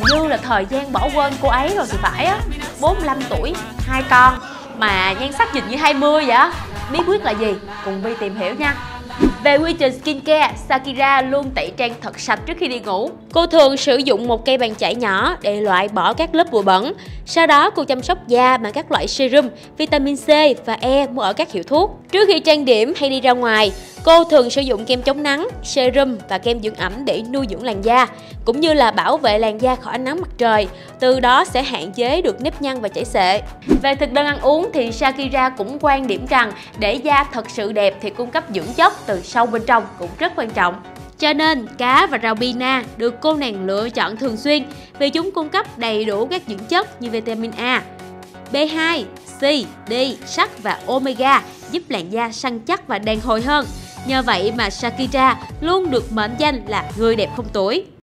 như là thời gian bỏ quên cô ấy rồi thì phải á. 45 tuổi, 2 con mà nhan sắc nhìn như 20 vậy á. Bí quyết là gì? Cùng Vi tìm hiểu nha. Về quy trình skincare, Shakira luôn tẩy trang thật sạch trước khi đi ngủ. Cô thường sử dụng một cây bàn chải nhỏ để loại bỏ các lớp bụi bẩn. Sau đó cô chăm sóc da bằng các loại serum, vitamin C và E mua ở các hiệu thuốc. Trước khi trang điểm hay đi ra ngoài, cô thường sử dụng kem chống nắng, serum và kem dưỡng ẩm để nuôi dưỡng làn da, cũng như là bảo vệ làn da khỏi ánh nắng mặt trời. Từ đó sẽ hạn chế được nếp nhăn và chảy xệ. Về thực đơn ăn uống thì Shakira cũng quan điểm rằng để da thật sự đẹp thì cung cấp dưỡng chất từ sâu bên trong cũng rất quan trọng. Cho nên cá và rau bina được cô nàng lựa chọn thường xuyên vì chúng cung cấp đầy đủ các dưỡng chất như vitamin A, B2, C, D, sắt và omega giúp làn da săn chắc và đàn hồi hơn. Nhờ vậy mà Shakira luôn được mệnh danh là người đẹp không tuổi.